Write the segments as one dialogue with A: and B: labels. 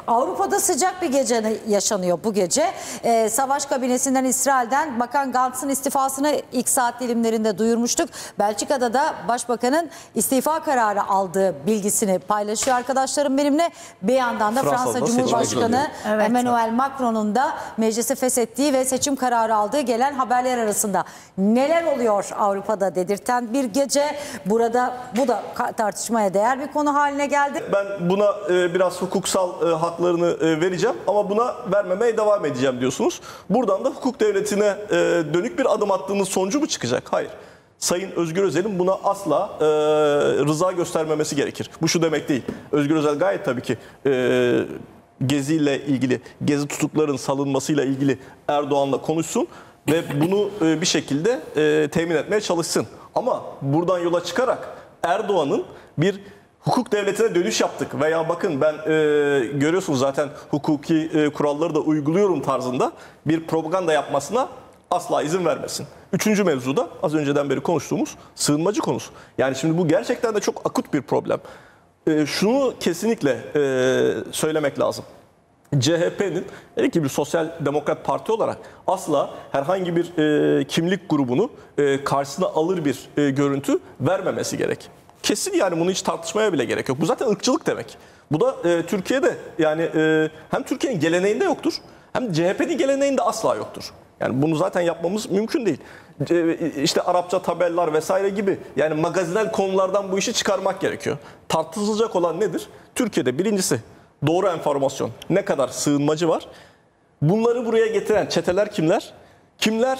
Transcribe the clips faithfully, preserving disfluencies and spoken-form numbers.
A: Avrupa'da sıcak bir gece yaşanıyor bu gece. Ee, savaş kabinesinden İsrail'den Bakan Gantz'ın istifasını ilk saat dilimlerinde duyurmuştuk. Belçika'da da Başbakanın istifa kararı aldığı bilgisini paylaşıyor arkadaşlarım benimle. Bir yandan da
B: Fransa'da
A: Fransa Cumhurbaşkanı
C: Evet.
A: Emmanuel Macron'un da meclisi feshettiği ve seçim kararı aldığı gelen haberler arasında. Neler oluyor Avrupa'da dedirten bir gece. Burada bu da tartışmaya değer bir konu haline geldi.
B: Ben buna e, biraz hukuksal e, haklarını e, vereceğim ama buna vermemeye devam edeceğim diyorsunuz. Buradan da hukuk devletine e, dönük bir adım attığınız sonucu mu çıkacak? Hayır. Sayın Özgür Özel'in buna asla e, rıza göstermemesi gerekir. Bu şu demek değil. Özgür Özel gayet tabii ki e, Gezi ile ilgili, Gezi tutuklarının salınmasıyla ilgili Erdoğan'la konuşsun ve bunu e, bir şekilde e, temin etmeye çalışsın. Ama buradan yola çıkarak Erdoğan'ın bir hukuk devletine dönüş yaptık veya bakın ben e, görüyorsunuz zaten hukuki e, kuralları da uyguluyorum tarzında bir propaganda yapmasına asla izin vermesin. Üçüncü mevzuda az önceden beri konuştuğumuz sığınmacı konusu. Yani şimdi bu gerçekten de çok akut bir problem. E, şunu kesinlikle e, söylemek lazım. C H P'nin hele ki bir sosyal demokrat parti olarak asla herhangi bir e, kimlik grubunu e, karşısına alır bir e, görüntü vermemesi gerek. Kesin yani bunu hiç tartışmaya bile gerek yok. Bu zaten ırkçılık demek. Bu da e, Türkiye'de yani e, hem Türkiye'nin geleneğinde yoktur hem C H P'nin geleneğinde asla yoktur. Yani bunu zaten yapmamız mümkün değil. E, işte Arapça tabellar vesaire gibi yani magazinel konulardan bu işi çıkarmak gerekiyor. Tartışılacak olan nedir? Türkiye'de birincisi doğru enformasyon. Ne kadar sığınmacı var? Bunları buraya getiren çeteler kimler? Kimler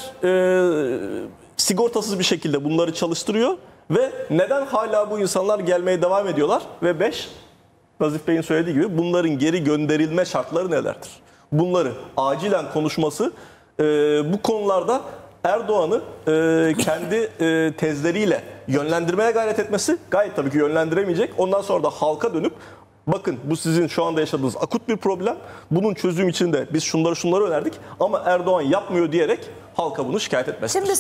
B: e, sigortasız bir şekilde bunları çalıştırıyor? Ve neden hala bu insanlar gelmeye devam ediyorlar? Ve beş, Nazif Bey'in söylediği gibi bunların geri gönderilme şartları nelerdir? Bunları acilen konuşması, e, bu konularda Erdoğan'ı e, kendi e, tezleriyle yönlendirmeye gayret etmesi gayet tabii ki yönlendiremeyecek. Ondan sonra da halka dönüp bakın bu sizin şu anda yaşadığınız akut bir problem. Bunun çözüm için de biz şunları şunları önerdik ama Erdoğan yapmıyor diyerek halka bunu şikayet etmesidir.
A: Şimdi